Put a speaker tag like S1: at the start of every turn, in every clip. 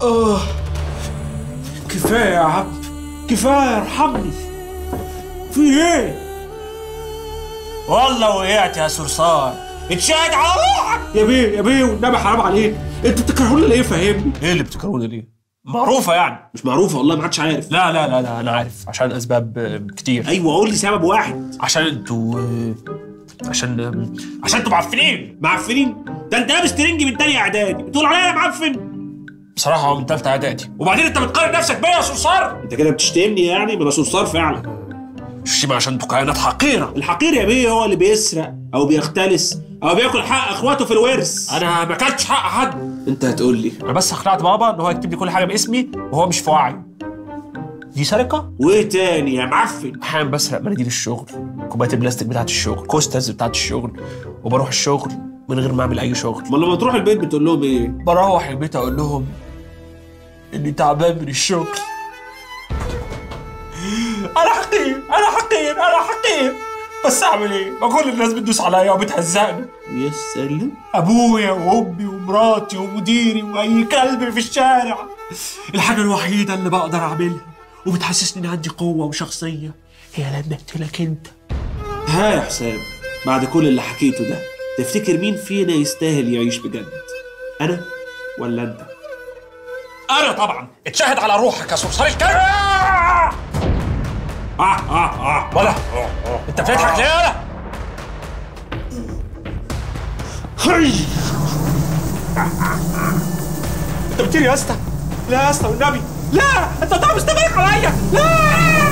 S1: كفايه يا عم، كفايه، ارحمني. في ايه؟
S2: والله وقعت يا صرصار، اتشاهد على روحك.
S1: يا بيه والنبي حرام عليك، انتوا بتكرهوني ليه؟ فهمني.
S2: ايه اللي بتكرهوني ليه؟ معروفه يعني.
S1: مش معروفه والله، ما حدش عارف.
S2: لا لا لا لا، انا عارف، عشان اسباب كتير.
S1: ايوه قول لي سبب واحد.
S2: عشان انتوا انتوا معفنين.
S1: معفنين؟ ده انت لابس ترنج من تانية اعدادي بتقول عليا معفن؟
S2: بصراحه هو من تالتة اعدادي. وبعدين انت بتقارن نفسك بيا يا صرصار؟
S1: انت كده بتشتمني يعني؟ ما انا صرصار فعلا.
S2: الشتيمة عشان انتوا كائنات حقيره.
S1: الحقير يا بيه هو اللي بيسرق او بيختلس او بياكل حق اخواته في الورث.
S2: انا ما اكلتش حق حد.
S1: انت هتقول لي
S2: انا بس اقنعت بابا ان هو يكتب لي كل حاجه باسمي وهو مش في وعي. دي سرقه؟
S1: وايه تاني يا معفن؟
S2: احيانا بسرق مناديل الشغل، كوبايات البلاستيك بتاعت الشغل، كوسترز بتاعت الشغل، وبروح الشغل من غير ما اعمل اي شغل.
S1: امال لما تروح البيت بتقول لهم ايه؟
S2: بروح البيت اقول لهم اني تعبان من الشغل. انا حقير، بس اعمل ايه؟ ما كل الناس بتدوس عليا وبتهزقني.
S1: يا سلام.
S2: ابويا وامي ومراتي ومديري واي كلب في الشارع. الحاجه الوحيده اللي بقدر اعملها وبتحسسني ان عندي قوه وشخصيه هي لما اقتلك انت.
S1: ها يا حسام، بعد كل اللي حكيته ده تفتكر مين فينا يستاهل يعيش بجد؟ انا ولا انت؟
S2: انا طبعا. اتشاهد على روحك يا صرصار الكلب. ولا انت بتضحك ليه؟ ولا انت بتطير يا اسطى؟ لا يا اسطى والنبي لا، انت طبعا مستمر عليا. لا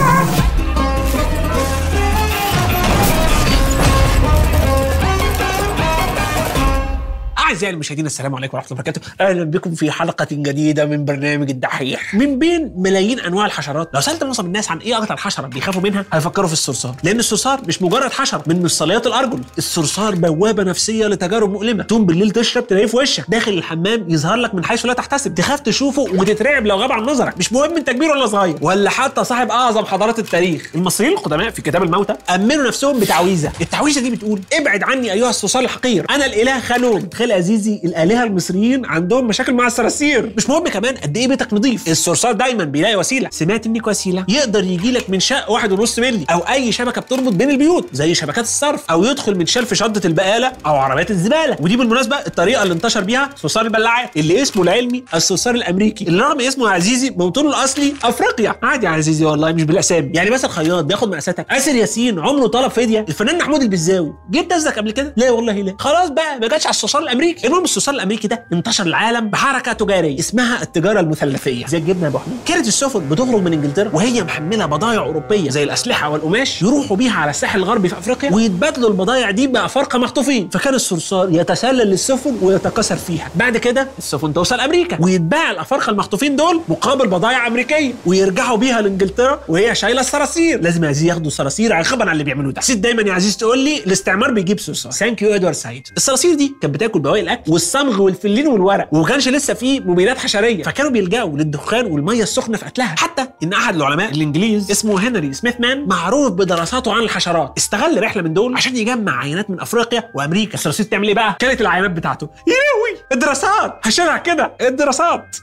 S2: أعزائي المشاهدين، السلام عليكم ورحمة الله وبركاته. أهلا بكم في حلقة جديدة من برنامج الدحيح. من بين ملايين أنواع الحشرات، لو سألت معظم الناس عن إيه أكتر حشرة بيخافوا منها هيفكروا في الصرصار، لأن الصرصار مش مجرد حشرة من مفصليات الأرجل. الصرصار بوابة نفسية لتجارب مؤلمة. تقوم بالليل تشرب تلاقيه في وشك، داخل الحمام يظهر لك من حيث لا تحتسب، تخاف تشوفه وتترعب لو غاب عن نظرك، مش مهم انت كبير ولا صغير ولا حتى صاحب أعظم حضارات التاريخ. المصريين القدماء في كتاب الموتى أمنوا نفسهم بتعويذة. التعويذة دي بتقول: ابعد عني أيها الصرصار الحقير، أنا الإله خانوم. تخيل عزيزي، الآلهة المصريين عندهم مشاكل مع الصراصير. مش مهم كمان قد ايه بيتك نظيف، الصرصار دايما بيلاقي وسيله. سمعت انك وسيله؟ يقدر يجي لك من شق 1.5 مللي او اي شبكه بتربط بين البيوت زي شبكات الصرف، او يدخل من شلف شنطه البقاله او عربيات الزباله. ودي بالمناسبه الطريقه اللي انتشر بيها صرصار البلاعات، اللي اسمه العلمي الصرصار الامريكي، اللي رغم اسمه يا عزيزي موطنه الاصلي افريقيا. عادي يا عزيزي والله، مش بالاسامي. يعني مثلا الخياط بياخد مقاساتك، آسر ياسين عمره طلب فديه، الفنان محمود البزاوي جبت قصدك قبل كده؟ لا والله لا. خلاص بقى، ما جاتش على الصرصار الامريكي. المهم الصرصار الامريكي ده انتشر العالم بحركه تجاريه اسمها التجاره المثلثيه، زي الجبنه يا ابو حميد. كانت السفن بتخرج من انجلترا وهي محمله بضائع اوروبيه زي الاسلحه والقماش، يروحوا بيها على الساحل الغربي في افريقيا ويتبادلوا البضائع دي بافارقه مخطوفين. فكان الصرصار يتسلل للسفن ويتكاثر فيها. بعد كده السفن توصل امريكا ويتباع الافارقه المخطوفين دول مقابل بضائع امريكيه، ويرجعوا بيها لانجلترا وهي شايله الصراصير. لازم يا عزيزي ياخدوا الصراصير عقابا على اللي بيعملوه ده. نسيت دايما يا عزيزي تقول لي الاستعمار بيجيب صرصار. ثانك يو ادوارد سعيد. الصراصير دي كانت بتاكل بواقي الاكل والصمغ والفلين والورق، وما كانش لسه في مبيدات حشريه، فكانوا بيلجأوا للدخان والميه السخنه في قتلها. حتى ان احد العلماء الانجليز اسمه هنري سميث مان، معروف بدراساته عن الحشرات، استغل رحله من دول عشان يجمع عينات من افريقيا وامريكا. الصراصير تعمل ايه بقى؟ كانت العينات بتاعته يا لهوي الدراسات، هشرح كده الدراسات.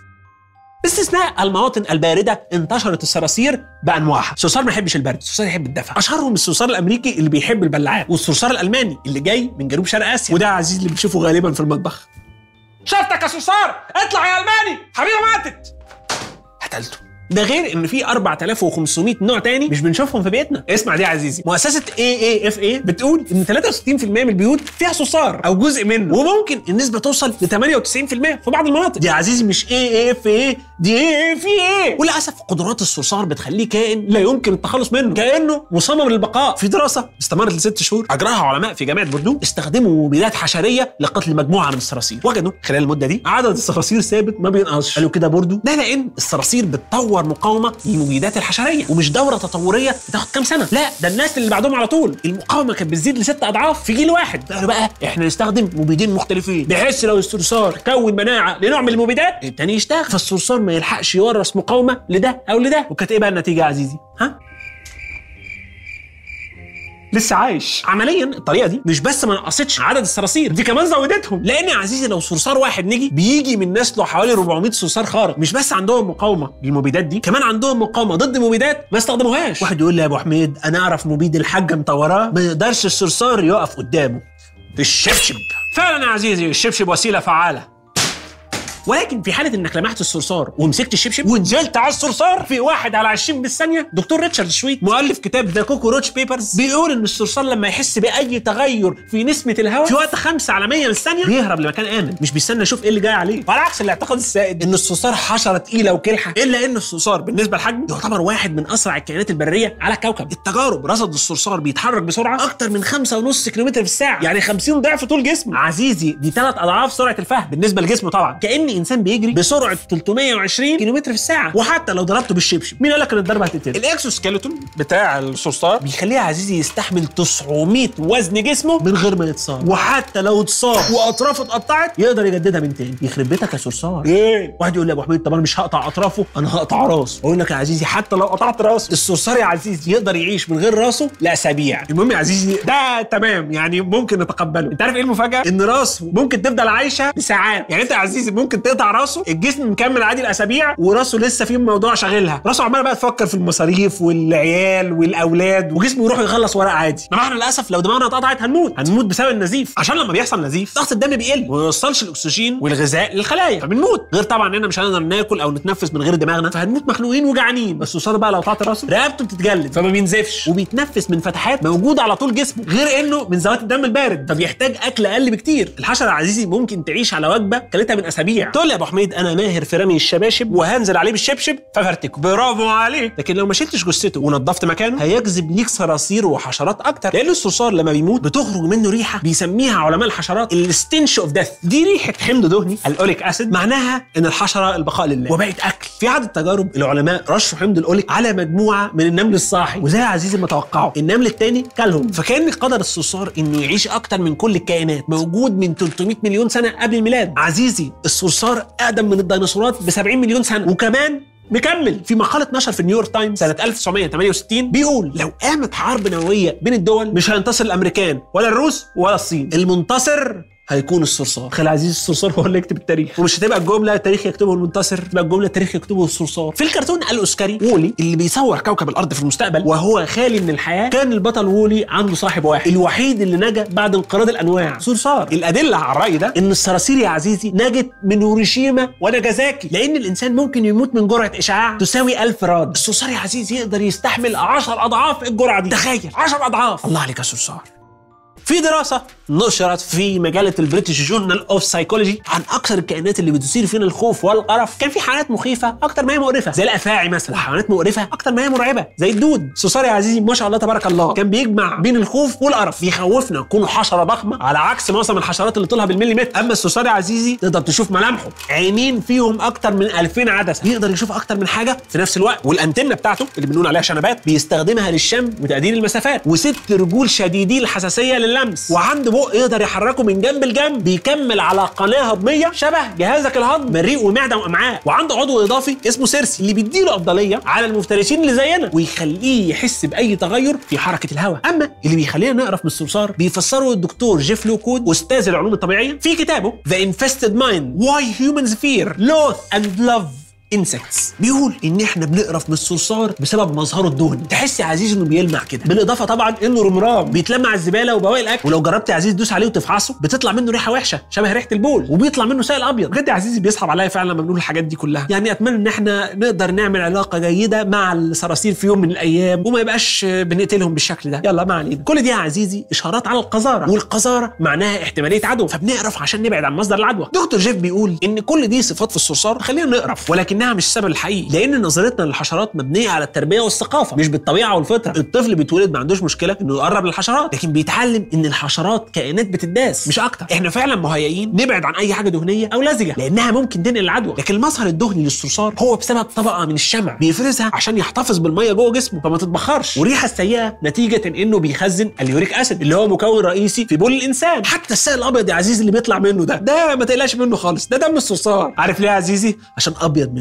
S2: باستثناء المواطن البارده انتشرت الصراصير بانواعها. الصرصار ما يحبش البرد، الصرصار يحب الدفء. اشهرهم الصرصار الامريكي اللي بيحب البلاعات، والصرصار الالماني اللي جاي من جنوب شرق اسيا، وده عزيز اللي بتشوفه غالبا في المطبخ. شفتك يا صرصار، اطلع يا الماني، حبيبه ماتت. قتلته. ده غير ان في 4500 نوع تاني مش بنشوفهم في بيتنا. اسمع دي يا عزيزي، مؤسسه AAFA بتقول ان 63% من البيوت فيها صرصار او جزء منه، وممكن النسبه توصل ل 98% في بعض المناطق. دي يا عزيزي مش AAFA، دي AAFA. وللاسف قدرات الصرصار بتخليه كائن لا يمكن التخلص منه، كانه مصمم للبقاء. في دراسه استمرت ل6 شهور اجراها علماء في جامعه بوردو، استخدموا مبيدات حشريه لقتل مجموعه من الصراصير. وجدوا خلال المده دي عدد الصراصير ثابت ما بينقصش. قالوا كده بوردو ده لان الصراصير بتطور مقاومه للمبيدات الحشريه، ومش دوره تطوريه بتاخد كام سنه، لا ده الناس اللي بعدهم على طول المقاومه كانت بتزيد ل6 اضعاف في جيل واحد. قالوا بقى احنا نستخدم مبيدين مختلفين بحيث لو الصرصار كون مناعه لنوع من المبيدات التاني يشتغل، فالصرصار ما يلحقش يورث مقاومه لده او لده. وكانت ايه بقى النتيجه يا عزيزي؟ ها؟ لسه عايش. عمليا الطريقه دي مش بس ما نقصتش عدد الصراصير، دي كمان زودتهم، لان يا عزيزي لو صرصار واحد نجي بيجي من نسله حوالي 400 صرصار خارق. مش بس عندهم مقاومه للمبيدات دي، كمان عندهم مقاومه ضد مبيدات ما استخدموهاش. واحد يقول لي يا ابو حميد انا اعرف مبيد الحاجه مطوراه ما يقدرش الصرصار يقف قدامه، الشبشب. فعلا يا عزيزي الشبشب وسيله فعاله، ولكن في حاله انك لمحت الصرصار ومسكت الشبشب ونزلت على الصرصار في 1 على 20 بالثانيه، دكتور ريتشارد شويت مؤلف كتاب ذا كوكوروتش بيبرز بيقول ان الصرصار لما يحس باي تغير في نسمه الهواء في وقت 5 على 100 بالثانيه بيهرب لمكان امن، مش بيستنى يشوف ايه اللي جاي عليه. وعلى عكس الاعتقاد السائد ان الصرصار حشره تقيله وكلحه، الا ان الصرصار بالنسبه لحجمه يعتبر واحد من اسرع الكائنات البريه على الكوكب. التجارب رصدت الصرصار بيتحرك بسرعه اكتر من 5.5 كيلومتر في الساعه، يعني 50 ضعف طول جسمه. عزيزي دي 3 اضعاف سرعه الفهد بالنسبه لجسمه طبعا، كأن انسان بيجري بسرعه 320 كيلومتر في الساعه. وحتى لو ضربته بالشبشب مين قال لك ان الضربه هتقتله؟ الاكسوسكيلتون بتاع الصرصار بيخليه يا عزيزي يستحمل 900 وزن جسمه من غير ما يتصاب، وحتى لو اتصاب واطرافه اتقطعت يقدر يجددها من تاني. يخرب بيتك يا صرصار. ايه؟ واحد يقول لي يا ابو حميد طب انا مش هقطع اطرافه، انا هقطع راسه. اقول لك يا عزيزي حتى لو قطعت راسه الصرصار يا عزيزي يقدر يعيش من غير راسه لاسابيع. المهم يا عزيزي ده تمام، يعني ممكن نتقبله. انت عارف ايه المفاجاه؟ ان راسه ممكن تفضل عايشه لساعات. يعني انت يا عزيزي ممكن تقطع راسه الجسم مكمل عادي الاسابيع وراسه لسه في موضوع شاغلها، راسه عماله بقى تفكر في المصاريف والعيال والاولاد، وجسمه يروح يخلص ورق عادي. انما احنا للاسف لو دماغنا اتقطعت هنموت بسبب النزيف، عشان لما بيحصل نزيف ضغط الدم بيقل وما يوصلش الاكسجين والغذاء للخلايا فبنموت. غير طبعا اننا مش هنقدر ناكل او نتنفس من غير دماغنا، فهنموت مخنوقين وجعانين. بس الصرصار بقى لو قطعت راسه رقبته بتتجلد فما بينزفش وبيتنفس من فتحات موجوده على طول جسمه، غير انه من ذوات الدم البارد فبيحتاج اكل اقل بكتير. الحشره يا عزيزي ممكن تعيش على وجبه كلتها من اسابيع. تقول لي يا ابو حميد انا ماهر في رمي الشباشب وهنزل عليه بالشبشب ففرتكه، برافو عليك. لكن لو ما شلتش جثته ونضفت مكانه هيجذب ليك صراصير وحشرات اكتر، لان الصرصار لما بيموت بتخرج منه ريحه بيسميها علماء الحشرات الستنش اوف ديث. دي ريحه حمض دهني الاوليك اسيد، معناها ان الحشره البقاء لله وبقت اكل. في عدد تجارب العلماء رشوا حمض الاوليك على مجموعه من النمل الصاحي، وزي يا عزيزي ما توقعوا النمل الثاني كلهم، فكان قدر الصرصار انه يعيش اكتر من كل الكائنات، موجود من 300 مليون سنه قبل الميلاد. عزيزي الصرصار اقدم من الديناصورات ب 70 مليون سنه، وكمان مكمل. في مقالة نشر في نيويورك تايمز سنة 1968 بيقول لو قامت حرب نووية بين الدول مش هينتصر الأمريكان ولا الروس ولا الصين، المنتصر هيكون الصرصار. خلي عزيز الصرصار هو اللي يكتب التاريخ، ومش هتبقى الجمله التاريخ يكتبه المنتصر، تبقى الجمله التاريخ يكتبه الصرصار. في الكرتون الاوسكاري وولي اللي بيصور كوكب الارض في المستقبل وهو خالي من الحياه، كان البطل وولي عنده صاحب واحد الوحيد اللي نجا بعد انقراض الانواع، صرصار. الادله على الراي ده ان الصراصير يا عزيزي نجت من هيروشيما وناجازاكي، لان الانسان ممكن يموت من جرعه اشعاع تساوي 1000 راد. الصرصار يا عزيزي يقدر يستحمل 10 اضعاف الجرعه دي، تخيل 10 اضعاف. الله عليك يا صرصار. في دراسة نشرت في مجلة البريتش جورنال اوف سايكولوجي عن أكثر الكائنات اللي بتثير فينا الخوف والقرف، كان في حيوانات مخيفة أكتر ما هي مقرفة زي الأفاعي مثلا، وحيوانات مقرفة أكتر ما هي مرعبة زي الدود. الصرصار يا عزيزي ما شاء الله تبارك الله كان بيجمع بين الخوف والقرف، بيخوفنا نكون حشرة ضخمة على عكس معظم الحشرات اللي طولها بالمليمتر. أما الصرصار يا عزيزي تقدر تشوف ملامحه، عينين فيهم أكتر من 2000 عدسة، بيقدر يشوف أكتر من حاجة في نفس الوقت، والأنتنة بتاعته اللي بنقول عليها شنبات بيستخدمها للشم وتقدير المسافات، و6 رجول شديدي الحساسية لللمس، وعنده بق يقدر يحركه من جنب لجنب، بيكمل على قناه هضميه شبه جهازك الهضم، مريء ومعده وامعاء، وعنده عضو اضافي اسمه سيرسي اللي بيديله افضليه على المفترسين اللي زينا ويخليه يحس باي تغير في حركه الهواء. اما اللي بيخلينا نقرف من الصرصار بيفسره الدكتور جيف لوكود استاذ العلوم الطبيعيه في كتابه The Infested Mind Why Humans Fear, Loathe and Love انسكتس. بيقول ان احنا بنقرف من الصرصار بسبب مظهره الدهني، تحس يا عزيز انه بيلمع كده، بالاضافه طبعا انه رمرام بيتلمع الزباله وبواقي الاكل، ولو جربت يا عزيز تدوس عليه وتفحصه بتطلع منه ريحه وحشه شبه ريحه البول، وبيطلع منه سائل ابيض. بجد يا عزيزي بيصعب عليا فعلا لما بنقول الحاجات دي كلها. يعني اتمنى ان احنا نقدر نعمل علاقه جيده مع الصراصير في يوم من الايام وما يبقاش بنقتلهم بالشكل ده. يلا ما علينا. كل دي يا عزيزي اشارات على القذاره، والقذاره معناها احتماليه عدوى، فبنقرف عشان نبعد عن مصدر العدوى. دكتور جيف بيقول ان كل دي صفات في الصرصار خلينا نقرف، ولكنها مش السبب الحقيقي، لان نظرتنا للحشرات مبنيه على التربيه والثقافه مش بالطبيعه والفطره. الطفل بيتولد ما عندوش مشكله انه يقرب للحشرات، لكن بيتعلم ان الحشرات كائنات بتداس مش اكتر. احنا فعلا مهيئين نبعد عن اي حاجه دهنيه او لزجه لانها ممكن تنقل العدوى، لكن المظهر الدهني للصرصار هو بسبب طبقه من الشمع بيفرزها عشان يحتفظ بالميه جوه جسمه فما تتبخرش، والريحه السيئه نتيجه انه بيخزن اليوريك اسيد اللي هو مكون رئيسي في بول الانسان. حتى السائل الابيض يا عزيزي اللي بيطلع منه ده ما تقلقش منه خالص، ده دم الصرصار. عارف ليه يا عزيزي؟ عشان ابيض من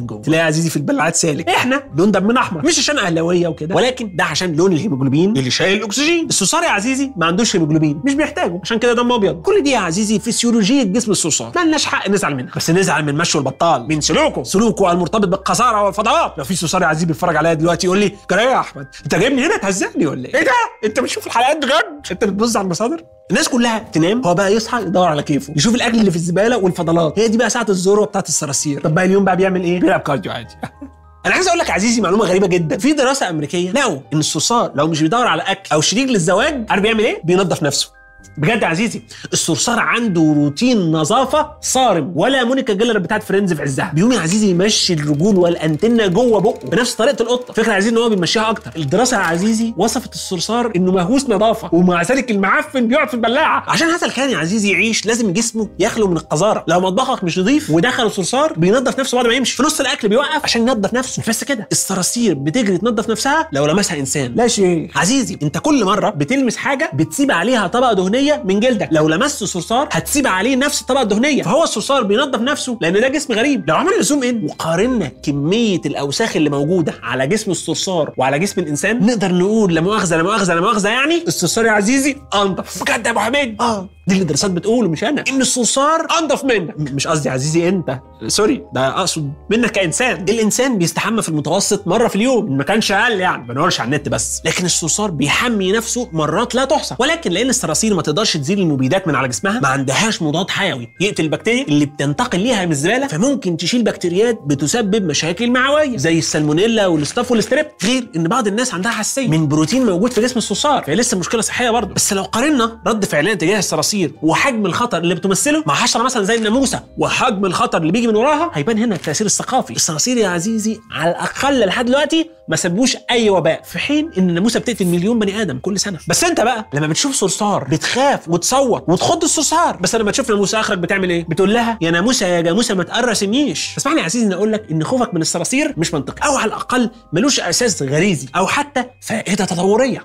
S2: جوه. تلاقي يا عزيزي في البلعات سالك، احنا لون دمنا احمر، مش عشان اهلاويه وكده، ولكن ده عشان لون الهيموجلوبين اللي شايل الاكسجين. الصرصار يا عزيزي ما عندوش هيموجلوبين، مش بيحتاجه، عشان كده دمه ابيض. كل دي يا عزيزي فسيولوجيه جسم الصرصار، ما لناش حق نزعل منها، بس نزعل من مشي البطال، من سلوكه المرتبط بالقذاره والفضاءات. لو في صرصار يا عزيزي بيتفرج عليا دلوقتي يقول لي جرى يا احمد انت جايبني هنا تهزقني ولا ايه ده؟ انت بتشوف الحلقات بجد؟ انت بتبص على المصادر؟ الناس كلها تنام، هو بقى يصحى يدور على كيفه، يشوف الاكل اللي في الزباله والفضلات. هي دي بقى ساعه الذروه بتاعت الصراصير. طب بقى اليوم بقى بيعمل ايه؟ بيلعب كارديو عادي. انا عايز اقول لك يا عزيزي معلومه غريبه جدا. في دراسه امريكيه لقوا ان الصرصار لو مش بيدور على اكل او شريك للزواج، عارف بيعمل ايه؟ بينظف نفسه. بجد يا عزيزي الصرصار عنده روتين نظافه صارم، ولا مونيكا جيلر بتاعت فريندز في عزها. بيقوم يا عزيزي يمشي الرجول والانتنه جوه بقه بنفس طريقه القطه. فكره يا عزيزي ان هو بيمشيها اكتر. الدراسه يا عزيزي وصفت الصرصار انه مهووس نظافه، ومع ذلك المعفن بيقعد في البلاعه. عشان هذا الكائن يا عزيزي يعيش لازم جسمه يخلو من القذاره. لو مطبخك مش نظيف ودخل الصرصار بينظف نفسه بعد ما يمشي، في نص الاكل بيوقف عشان ينظف نفسه. بس كده الصراصير بتجري تنظف نفسها لو لمسها انسان. لا شيء عزيزي، انت كل مره بتلمس حاجه بتسيب عليها طبقه دهنيه من جلدك. لو لمست الصرصار هتسيب عليه نفس الطبقه الدهنيه، فهو الصرصار بينظف نفسه لان ده جسم غريب. لو عملنا زوم ان وقارنا كميه الاوساخ اللي موجوده على جسم الصرصار وعلى جسم الانسان، نقدر نقول لا مؤاخذه يعني الصرصار يا عزيزي انضف. بجد يا ابو حميد؟ دي اللي الدراسات بتقول ومش انا، ان الصرصار انضف منك. مش قصدي يا عزيزي انت، سوري، ده اقصد منك كانسان. الانسان بيستحمى في المتوسط مره في اليوم، ما كانش اقل يعني، ما بنقولش على النت بس. لكن الصرصار بيحمي نفسه مرات لا تحصى. ولكن لان الصراصير ما تقدرش تزيل المبيدات من على جسمها، ما عندهاش مضاد حيوي يقتل البكتيريا اللي بتنتقل ليها من الزباله، فممكن تشيل بكتيريات بتسبب مشاكل معويه زي السالمونيلا والستاف والستريب. غير ان بعض الناس عندها حساسيه من بروتين موجود في جسم الصرصار، فهي لسه مشكله صحيه برضه. بس لو قارنا رد فعلنا تجاه الصراصير وحجم الخطر اللي بتمثله مع حشره مثلا زي الناموسه وحجم الخطر اللي بيجي من وراها، هيبان هنا التاثير الثقافي. الصراصير يا عزيزي على الاقل لحد دلوقتي ما سببوش اي وباء، في حين ان الناموسه بتقتل مليون بني ادم كل سنه. بس انت بقى لما بتشوف صرصار بتخاف وتصوت وتخض الصرصار، بس لما تشوف ناموسه اخرك بتعمل ايه؟ بتقول لها يا ناموسه يا جاموسه ما تقرصنيش. اسمعني يا عزيزي اقول لك ان خوفك من الصراصير مش منطقي، او على الاقل ملوش اساس غريزي او حتى فائده تطوريه.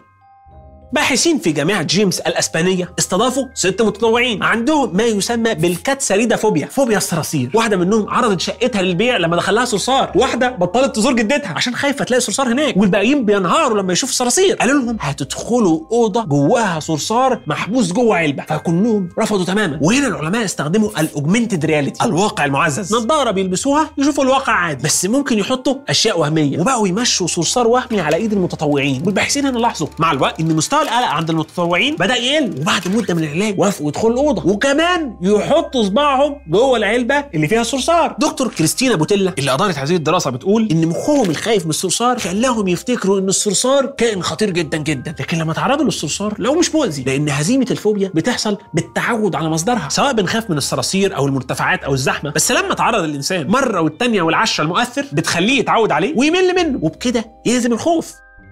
S2: باحثين في جامعة جيمس الأسبانية استضافوا 6 متطوعين عندهم ما يسمى بالكاتساريدافوبيا، فوبيا الصراصير. واحدة منهم عرضت شقتها للبيع لما دخلها صرصار، واحدة بطلت تزور جدتها عشان خايفة تلاقي صرصار هناك، والباقيين بينهاروا لما يشوفوا الصراصير. قالوا لهم هتدخلوا أوضة جواها صرصار محبوس جوه علبة، فكلهم رفضوا تماما. وهنا العلماء استخدموا الأوجمنتد رياليتي، الواقع المعزز، نظارة بيلبسوها يشوفوا الواقع عادي بس ممكن يحطوا أشياء وهمية، وبقوا يمشوا صرصار وهمي على إيد المتطوعين. والباحثين هنا لاحظوا مع الوقت إن مستوى القلق عند المتطوعين بدأ يقل، وبعد مدة من العلاج وافقوا يدخلوا الأوضة وكمان يحطوا صباعهم جوه العلبة اللي فيها الصرصار. دكتور كريستينا بوتيلا اللي أدارت هذه الدراسة بتقول إن مخهم الخايف من الصرصار خلاهم يفتكروا إن الصرصار كائن خطير جدا جدا، لكن لما تعرضوا للصرصار لو مش مؤذي، لأن هزيمة الفوبيا بتحصل بالتعود على مصدرها، سواء بنخاف من الصراصير أو المرتفعات أو الزحمة، بس لما تعرض الإنسان مرة والتانية والعشرة المؤثر بتخليه يتعود عليه ويمل منه، وبكده يهزم الخوف.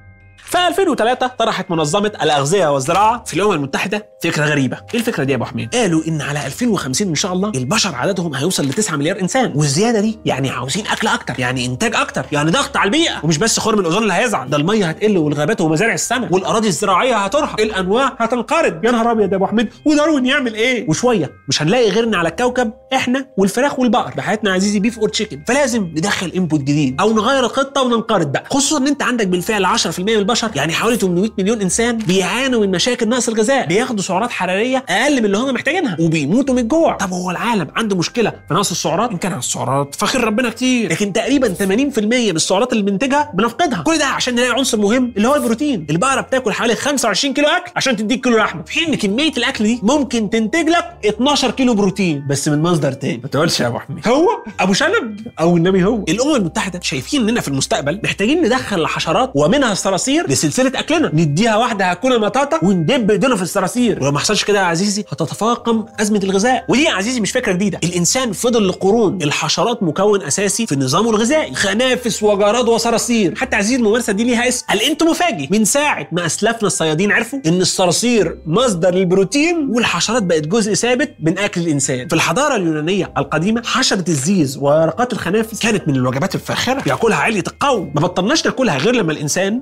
S2: في 2003 طرحت منظمة الأغذية والزراعة في الأمم المتحدة فكرة غريبة. إيه الفكرة دي يا أبو حميد؟ قالوا إن على 2050 إن شاء الله البشر عددهم هيوصل ل9 مليار إنسان، والزيادة دي يعني عاوزين أكل أكتر، يعني إنتاج أكتر، يعني ضغط على البيئة، ومش بس خرم الأوزون اللي هيزعل، ده المية هتقل والغابات ومزارع السمك والأراضي الزراعية هترحل، الأنواع هتنقرض. يا نهار أبيض يا أبو حميد، وداروين يعمل إيه؟ وشوية مش هنلاقي غيرنا على الكوكب إحنا والفراخ والبقر بحياتنا يا عزيزي بيف أور تشيكن، فلازم ندخل إنبوت جديد أو نغير الخطة وننقرض بقى، خصوصا إن أنت عندك بالفعل 10% من البشر، يعني حوالي 800 مليون انسان بيعانوا من مشاكل نقص الغذاء، بياخدوا سعرات حراريه اقل من اللي هم محتاجينها وبيموتوا من الجوع. طب هو العالم عنده مشكله في نقص السعرات؟ ان كان على السعرات فخير ربنا كتير، لكن تقريبا 80% من السعرات اللي بننتجها بنفقدها. كل ده عشان نلاقي عنصر مهم اللي هو البروتين. البقره بتاكل حوالي 25 كيلو اكل عشان تديك كيلو لحمه، في حين ان كميه الاكل دي ممكن تنتج لك 12 كيلو بروتين بس من مصدر تاني. ما تقولش يا ابو حميد هو ابو شنب او النبي هو. الامم المتحده شايفين اننا في المستقبل محتاجين ندخل الحشرات ومنها الصراصير لسلسله اكلنا، نديها واحده هتكون مطاطا وندب ايدينا في الصراصير، ولو ما حصلش كده يا عزيزي هتتفاقم ازمه الغذاء. ودي يا عزيزي مش فكره جديده، الانسان فضل لقرون الحشرات مكون اساسي في نظامه الغذائي، خنافس وجراد وصراصير. حتى عزيزي الممارسه دي ليها اسم، الانتوموفاجي، من ساعه ما اسلافنا الصيادين عرفوا ان الصراصير مصدر للبروتين والحشرات بقت جزء ثابت من اكل الانسان. في الحضاره اليونانيه القديمه حشره الزيز وورقات الخنافس كانت من الوجبات الفاخره ياكلها علية القوم، ما بطلناش ناكلها غير لما الانسان استقر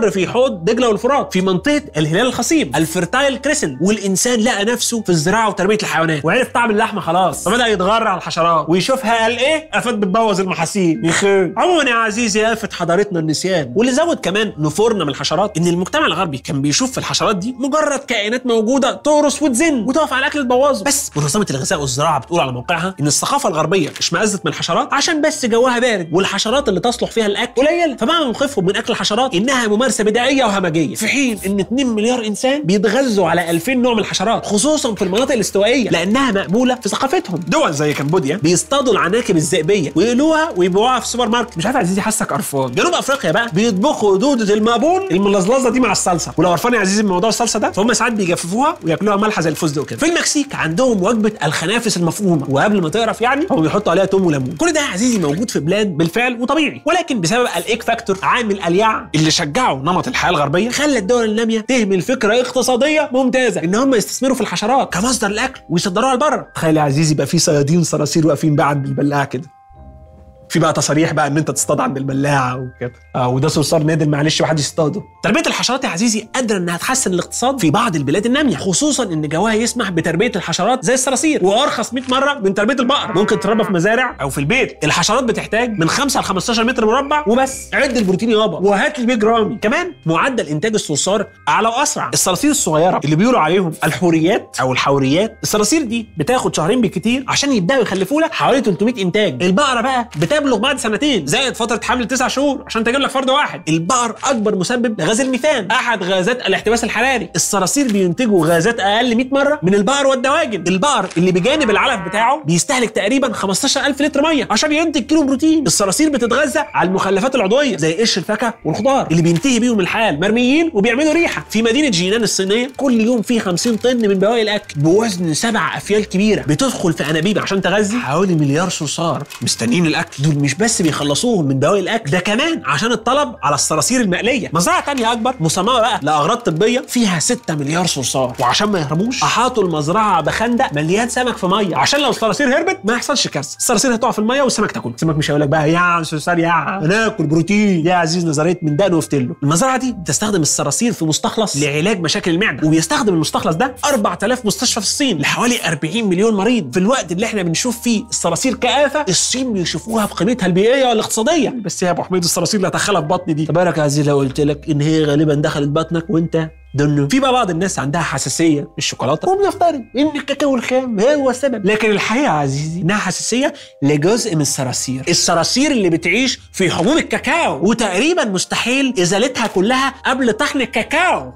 S2: استقر في حوض دجله والفرات في منطقه الهلال الخصيب الفيرتايل كريسنت، والانسان لقى نفسه في الزراعه وتربيه الحيوانات وعرف طعم اللحمه خلاص، فبدا يتغرى على الحشرات ويشوفها قال ايه افات بتبوظ المحاسين. عموما يا عزيزي آفة حضارتنا النسيان. واللي زود كمان نفورنا من الحشرات ان المجتمع الغربي كان بيشوف في الحشرات دي مجرد كائنات موجوده تورث وتزن وتقف على الاكل تبوظه. بس منظمه الغذاء والزراعه بتقول على موقعها ان الثقافه الغربيه اشمئزت من الحشرات عشان بس جوها بارد والحشرات اللي تصلح فيها الاكل قليله، فبقى موقفهم من اكل الحشرات انها ممارسه بدائيه وهمجيه، في حين ان 2 مليار انسان بيتغذوا على 2000 نوع من الحشرات خصوصا في المناطق الاستوائيه لانها مقبوله في ثقافتهم. دول زي كمبوديا بيصطادوا العناكب الذئبيه ويقلوها ويبيعوها في السوبر ماركت. مش عارف يا عزيزي حاسك قرفان. جنوب افريقيا بقى بيطبخوا دوده المقبول الملزلزه دي مع الصلصه، ولو قرفان يا عزيزي من موضوع الصلصه ده فهم ساعات بيجففوها وياكلوها مالحه زي الفستق وكده. في المكسيك عندهم وجبه الخنافس المفرومه، وقبل ما تقرف يعني هم بيحطوا عليها توم وليمون. كل ده يا عزيزي موجود في بلاد بالفعل وطبيعي، ولكن بسبب الايك فاكتور عامل الياع اللي شجعوا نمط الحياه الغربيه خلى الدول الناميه تهمل فكره اقتصاديه ممتازه ان هم يستثمروا في الحشرات كمصدر الاكل ويصدروها لبره. تخيل يا عزيزي يبقى في صيادين صراصير واقفين بقى عند البلاعه كده، في بقى تصاريح بقى ان انت تصطاد عند البلاعه وكده، وده صرصار نادر معلش محدش يصطاده. تربيه الحشرات يا عزيزي قادره انها تحسن الاقتصاد في بعض البلاد الناميه، خصوصا ان جواها يسمح بتربيه الحشرات زي الصراصير، وارخص 100 مره من تربيه البقر. ممكن تربى في مزارع او في البيت. الحشرات بتحتاج من 5 ل 15 متر مربع وبس. عد البروتين يابا وهات لي 100 جرام. كمان معدل انتاج الصرصار اعلى واسرع. الصراصير الصغيره اللي بيقولوا عليهم الحوريات او الحوريات، الصراصير دي بتاخد شهرين بالكتير عشان يبداوا يخلفوا لك حوالي 300 انتاج. البقره بقى بتبلغ بعد سنتين زائد فتره حمل 9 شهور عشان تجيب لك فرد واحد. البقر اكبر مسبب لغاز الميثان احد غازات الاحتباس الحراري. الصراصير بينتجوا غازات اقل 100 مره من البقر والدواجن. البقر اللي بجانب العلف بتاعه بيستهلك تقريبا 15000 لتر ميه عشان ينتج كيلو بروتين. الصراصير بتتغذى على المخلفات العضويه زي قشر الفاكهه والخضار اللي بينتهي بيهم الحال مرميين وبيعملوا ريحه. في مدينه جينان الصينيه كل يوم في 50 طن من بواقي الاكل بوزن 7 افيال كبيره بتدخل في انابيب عشان تغذي حوالي مليار صرصار مستنيين الاكل. دول مش بس بيخلصوهم من بواقي الاكل، ده كمان عشان الطلب على الصراصير المقليه. مزرعه ثانيه اكبر مصممه بقى لاغراض طبيه فيها 6 مليار صرصار، وعشان ما يهربوش احاطوا المزرعه بخندق مليان سمك في ميه عشان لو الصراصير هربت ما يحصلش كارثه. الصراصير هتقع في الميه والسمك تاكل. السمك مش هيقول لك بقى يا صرصار يا ناكل بروتين يا عزيز نظريه من دقن وفتله. المزرعه دي بتستخدم الصراصير في مستخلص لعلاج مشاكل المعده، وبيستخدم المستخلص ده 4000 مستشفى في الصين لحوالي 40 مليون مريض. في الوقت اللي احنا بنشوف فيه الصراصير كآفة، الصين بيشوفوها بقيمتها البيئيه والاقتصاديه. بس يا ابو حميد الصراصير اللي هتدخلها في بطني دي تبارك يا عزيز لو قلت لك ان هي غالبا دخلت بطنك وانت دنو. في بقى بعض الناس عندها حساسيه من الشوكولاته وبنفترض ان الكاكاو الخام هو السبب، لكن الحقيقه يا عزيزي انها حساسيه لجزء من الصراصير اللي بتعيش في حبوب الكاكاو، وتقريبا مستحيل ازالتها كلها قبل طحن الكاكاو.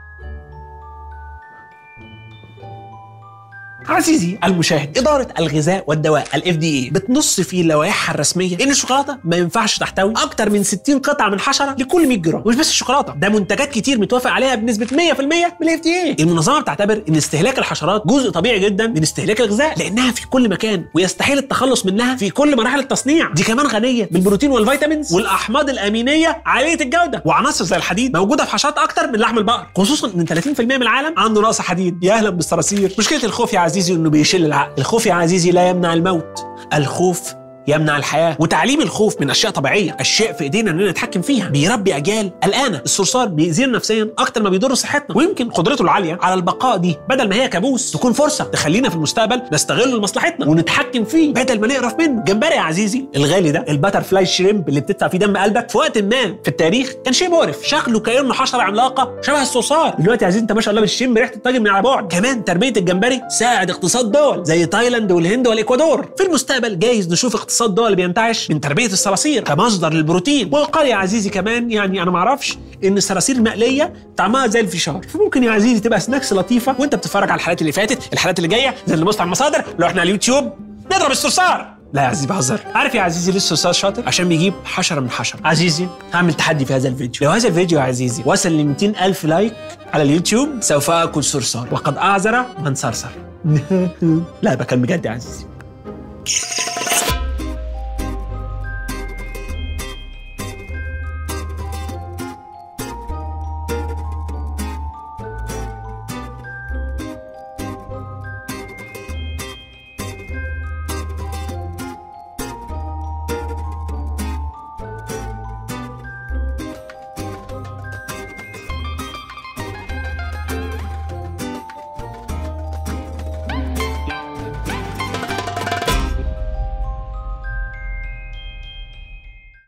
S2: عزيزي المشاهد، إدارة الغذاء والدواء الFDA بتنص في لوائحها الرسمية إن الشوكولاتة ما ينفعش تحتوي أكتر من 60 قطعة من حشرة لكل 100 جرام. مش بس الشوكولاتة، ده منتجات كتير متوافق عليها بنسبة 100% من الFDA. المنظمة بتعتبر إن استهلاك الحشرات جزء طبيعي جدا من استهلاك الغذاء لأنها في كل مكان ويستحيل التخلص منها في كل مراحل التصنيع. دي كمان غنية بالبروتين والفيتامينز والأحماض الأمينية عالية الجودة، وعناصر زي الحديد موجودة في حشرات أكتر من لحم البقر، خصوصا إن 30% من العالم عنده نقص حديد. يا أهلا بالصراصير. مشكلة الخوف يا عزيزي انه بيشل العقل. الخوف يا عزيزي لا يمنع الموت، الخوف يمنع الحياه. وتعليم الخوف من اشياء طبيعيه، اشياء في ايدينا اننا نتحكم فيها، بيربي اجيال قلقانه. الصرصار بيأذينا نفسيا اكتر ما بيضر صحتنا، ويمكن قدرته العاليه على البقاء دي بدل ما هي كابوس تكون فرصه تخلينا في المستقبل نستغله لمصلحتنا ونتحكم فيه بدل ما نقرف منه. جمبري يا عزيزي الغالي ده، الباتر فلاي شريمب اللي بتدفع فيه دم قلبك، في وقت ما في التاريخ كان شيء مقرف، شكله كانه حشره عملاقه شبه الصرصار. دلوقتي يا عزيزي انت ما شاء الله بتشم ريحه الطاجن من على بعد. كمان تربيه الجمبري ساعد اقتصاد دول زي تايلاند والهند والاكوادور. في المستقبل جايز نشوف اقتصاد دول بينتعش من تربيه الصراصير كمصدر للبروتين. وقال يا عزيزي كمان يعني انا ما اعرفش ان الصراصير المقليه طعمها زي الفشار، فممكن يا عزيزي تبقى سناكس لطيفه وانت بتتفرج على الحلقات اللي فاتت. الحلقات اللي جايه زي اللي بص على المصادر لو احنا على اليوتيوب نضرب الصرصار. لا يا عزيزي بهزر. عارف يا عزيزي ليه الصرصار شاطر؟ عشان بيجيب حشره من حشره. عزيزي هعمل تحدي في هذا الفيديو، لو هذا الفيديو يا عزيزي وصل ل 200,000 لايك على اليوتيوب سوف اكل صرصار، وقد اعذر من صرصر. لا بكلم بجد يا عزيزي.